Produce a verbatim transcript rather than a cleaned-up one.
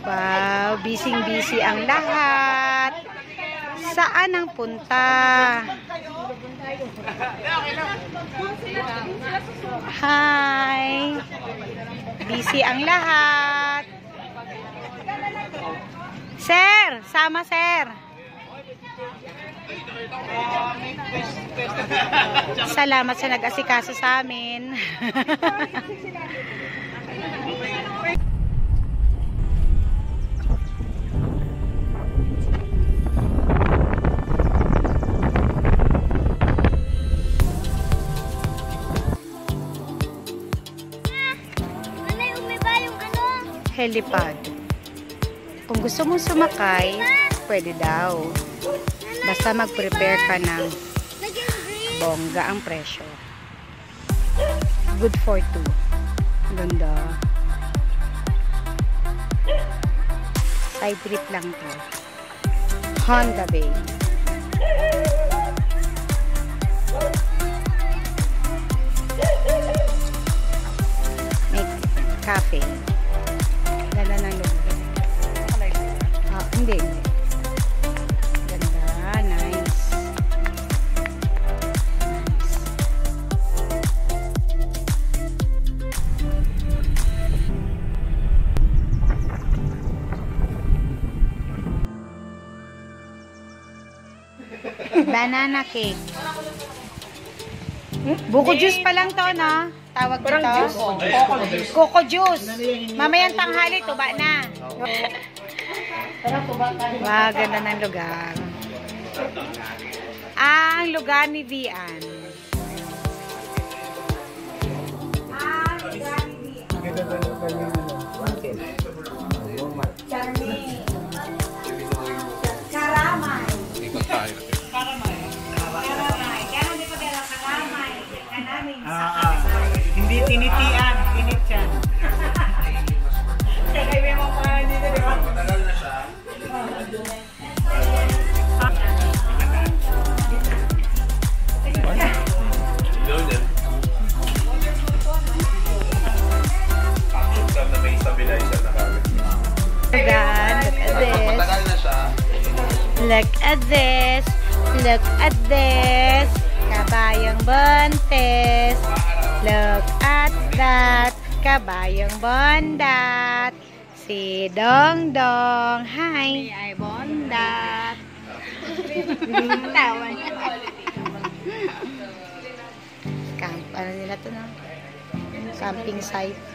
Wow, busy-busy ang lahat. Saan ang punta? Hi. Busy ang lahat. Sir, sama sir. Salamat sa nag-asikaso sa amin. Helipad. Kung gusto mong sumakay, pwede daw. Basta mag-prepare ka ng bongga ang presyo. Good for two. Ganda. Side trip lang to. Honda Bay. May cafe. Ganda ng lugar. Ah, hindi, hindi. Ganda, nice. Nice. Banana cake. Buko juice pa lang to, no? Tawag dito. Coco juice. Mamayang tanghali, tuba na. Wow, ganda ng lugar. Ang lugar ni Vian. Ang lugar ni Vian. Charming. Karamay. Karamay. Karamay. Kaya hindi pa gano'n karamay. Kanaming sa hindi tinitian, tinityan. Kaya may mga pangalan dito, di ba? Matagal na siya. Yun yan. Pakinggan na may stabilizer na kagad. Matagal na siya. Look at this. Look at this. Kabayang Buntes. Look at that. Kabayang Bondat. Si Dong Dong. Hi. Ay Bondat. Tawa niya. Camp. Ano nila to, no? Camping site.